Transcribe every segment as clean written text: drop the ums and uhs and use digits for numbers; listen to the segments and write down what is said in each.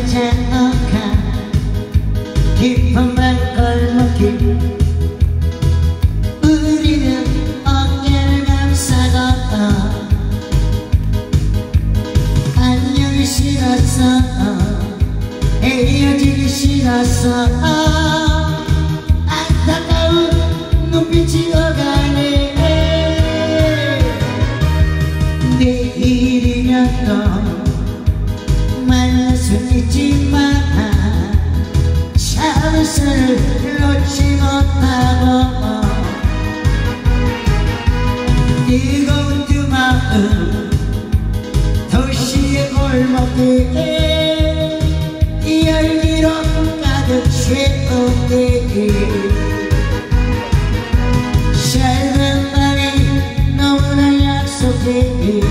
잔혹한 깊은 발걸음길 우리는 어깨를 감싸고 안녕이 싫었어 헤어지기 싫었어 안타까운 눈빛이 오가네 내일이면 또 만날 수 있지만 찬스를 놓지 못하고 뜨거운 두 마음 도시의 골목에 열기로 가득 채우게 짧은 밤이 너무나 약속해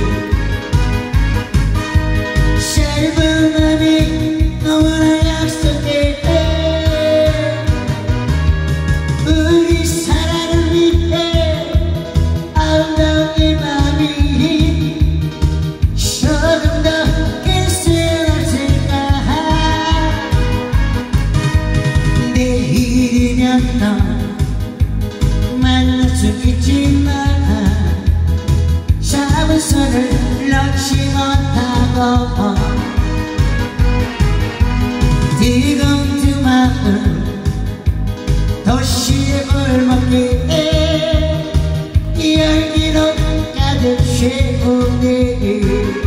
짧은 밤이 너무나 약속해 우리 사랑을 위해 아름다운 이 밤이 조금 더 길 수 없을까 내일이면 너 만날 수 있지만 잡은 손을 놓지 못하고 뜨거운 두 마음 도시의 골목에 열기로 가득 채우네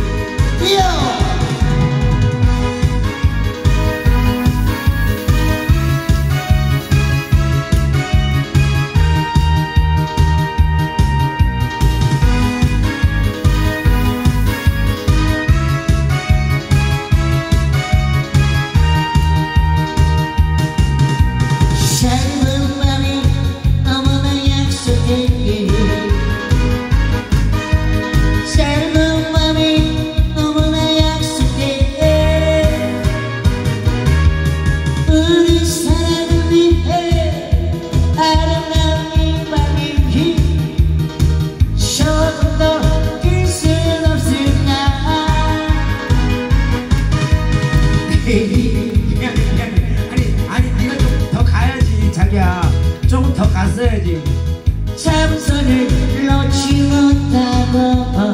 아니 네가 좀 더 가야지 자기야 조금 더 갔어야지 잡은 손을 놓지 못하고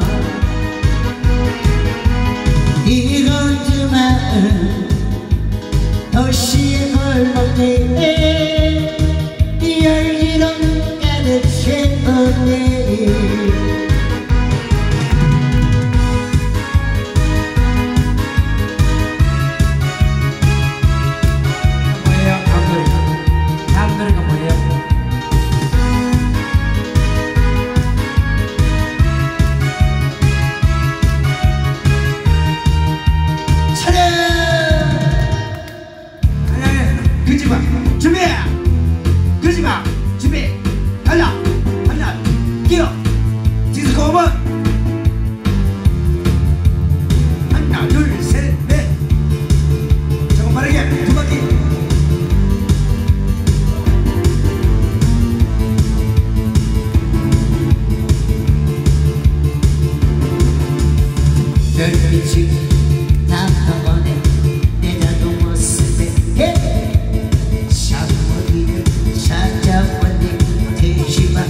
이건 두 마음 도시의 골목에 열기로 가득 채우네 준비! 그지마! 준비! 달려! 달려! 뛰어! 디스코 5번! 하나 둘 셋 넷 조금 빠르게 두 바퀴 별빛이 다가오네 내 작은 모습에 샤워기를 찾아왔네 대시마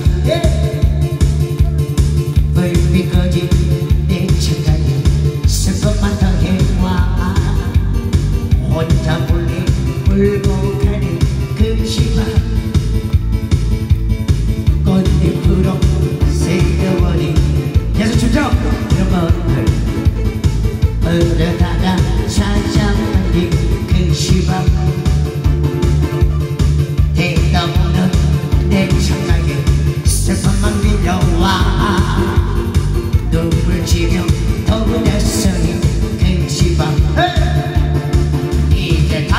불빛 꺼진 내 창가에 슬픔만 더해와 혼자 몰래 울고 가는 그 시마 꽃잎으로 새겨버린 계속 춤춰! 이런 것들 그러다가 찾아온 그 시방 대담없는 내 창가에 슬픔만 밀려와 눈물 지며 더운 애성이 그 시방 이제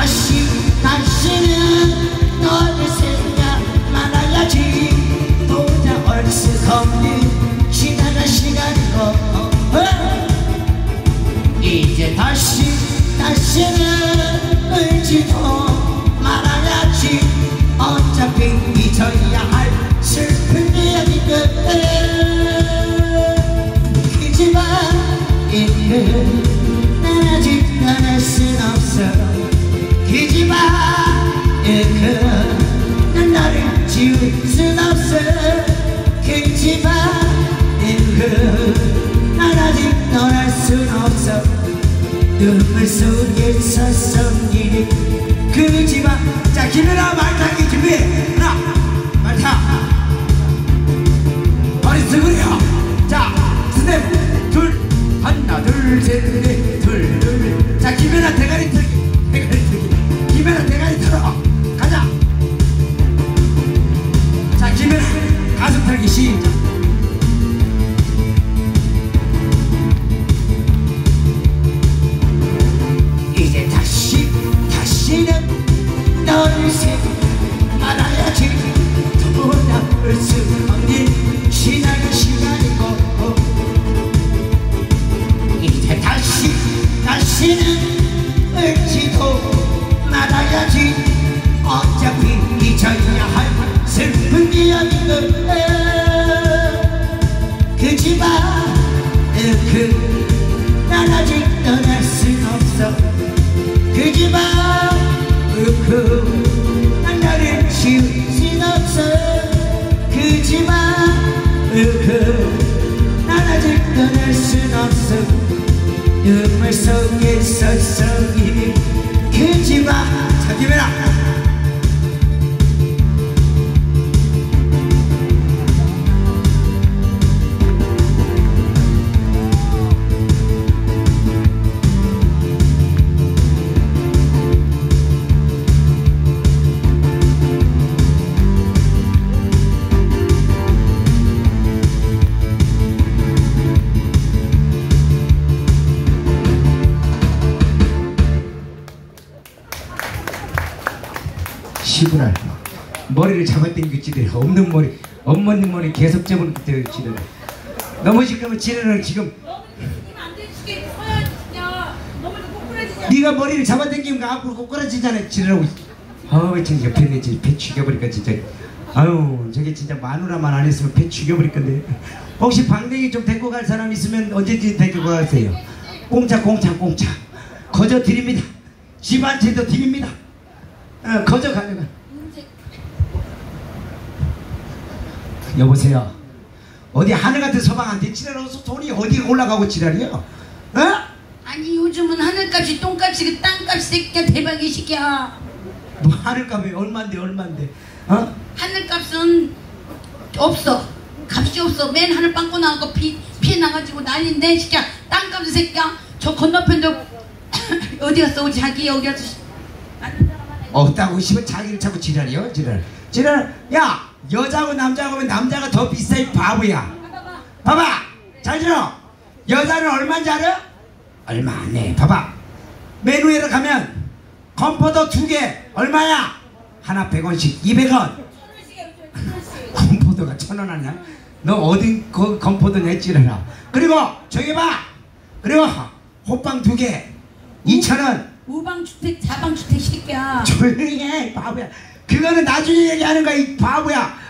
그 집안에 난 나를 지울 순 없어 그 집안에 난 아직 떠날 순 없어 눈물 속에서 섬기는 그 집안. 자, 김연아 말타기 준비해. 하나 말타 머리 쓰구려. 자, 스텝 둘 하나 둘 셋 넷 둘 둘. 자, 김연아 대가리 털기 김연아 대가리 털어 가자. 자, 김연아 가슴 털기 시작. 이제 다시는 너를 새 알아야지. 돌아올 수 없는 지난 시간이고 이제 다시는 울지도 말아야지. 어차피 잊어야 할 슬픈 기억인 그 집안 난 아직 떠날 순 없어 그 집안 난 나를 지울 순 없어 그 집안 난 아직 떠날 순 없어 눈물 속에서 썩이는 그 집안. 자, 김연아 시분할 머리를 잡아당기지래. 없는 머리 엄마님 머리 계속 잡아당기지래. 넘어질 거면 지뢰를 지금 네가 머리를 잡아당기면 앞으로 꼬꾸라지잖아. 지뢰라고. 아우 진짜 옆에 내지 배 죽여버릴까 진짜. 아유 저게 진짜 마누라만 안 했으면 배 죽여버릴 건데. 혹시 방댕이 좀 데리고 갈 사람 있으면 언제든지 데리고 가세요. 공짜 거저 드립니다. 집 한 채도 드립니다. 거저 가져가. 여보세요. 어디 하늘 같은 서방한테 지랄어서 돈이 어디 올라가고 지랄이야? 어? 아니 요즘은 하늘값이 똥값이 땅값이 새끼야. 대박이 새끼야. 뭐 하늘값이 얼만데 어? 하늘값은 없어. 값이 없어. 맨 하늘 빵꾸 나고 피해 나가지고 난리인데 새끼야. 땅값이 새끼야. 저 건너편도 어디 갔어? 우리 자기 여기 가서 없다고 싶으면 자기를 자꾸 지랄이요? 지랄. 야 여자하고 남자하고 하면 남자가 더 비싸 이 바보야. 봐봐 잘 들어. 여자는 얼마인지 알아? 얼마 안 해. 봐봐 메뉴에로 가면 건포도 2개 얼마야? 하나 100원씩 200원. 건포도가 1000원 하냐? 너 어디 그 건포도 냈지라. 그리고 저기 봐. 그리고 호빵 2개 2000원. 우방주택 자방주택 새끼야. 조용히 해 바보야. 그거는 나중에 얘기하는 거야 이 바보야.